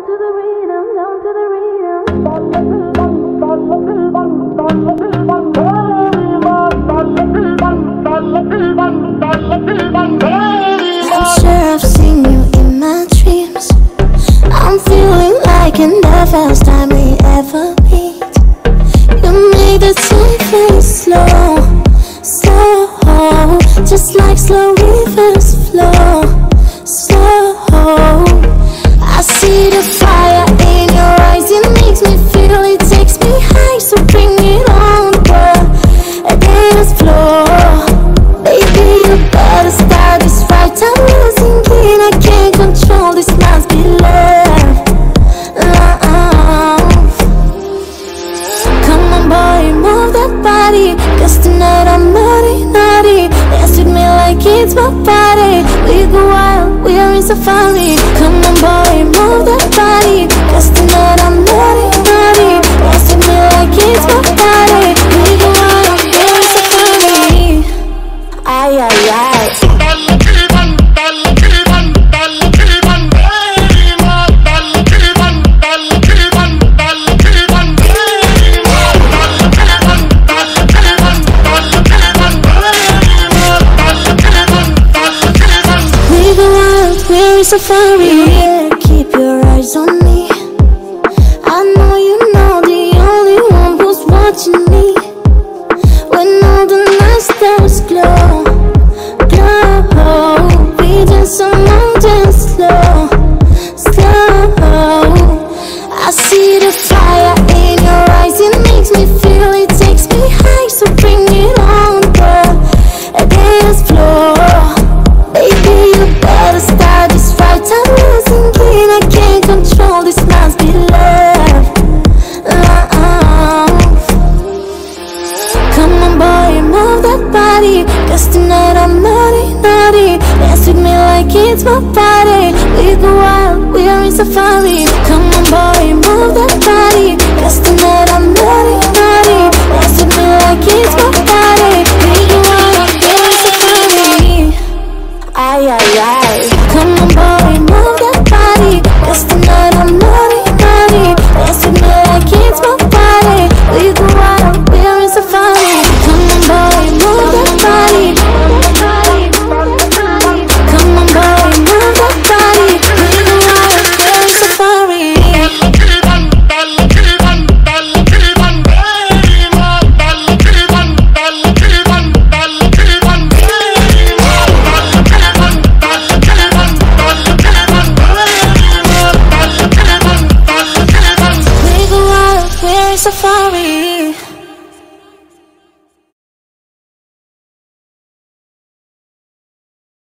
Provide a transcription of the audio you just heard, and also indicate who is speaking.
Speaker 1: to the rhythm, down to the rhythm.
Speaker 2: I'm sure I've seen you in my dreams. I'm feeling like in the first time we ever meet. You make the time feel slow, slow, just like slow rivers flow, slow. I see the fire in your eyes, it makes me feel, it takes me high. So bring it on, girl, a dance floor. Baby, you better start this right. I'm losing it, I can't control, this must be love, love. Come on boy, move that body, cause tonight I'm naughty, naughty. Dance with me like it's my party. We go wild, we are in safari. Come on boy, move that body, cause tonight I'm naughty, naughty. Dance with me like it's my party. We go wild, we are in safari. Ay, ay, ay. Safari, yeah, keep your eyes on me. I know you know the only one who's watching me. When all the night stars glow, glow, we dance along, dance slow, slow. I see the fire in your eyes, it makes me feel, it takes me high. So bring it on, girl, a dance floor. Baby, you better start this right. I'm losing it, I can't control, this must be love, love. Come on boy, move that body, cause tonight I'm naughty, naughty. Dance with me like it's my party. We go wild, we are in safari. Come on boy, move that body, cause tonight I'm naughty, naughty. Dance with me like it's my party. We go wild, we are in safari. Ay, ay, ay. Come on boy, move that body, cause tonight I'm naughty, naughty. Dance with me like it's my party. We go wild, we are in safari. Come on boy, move that body. Come on boy, move that body. We go wild, we are in safari. Safari.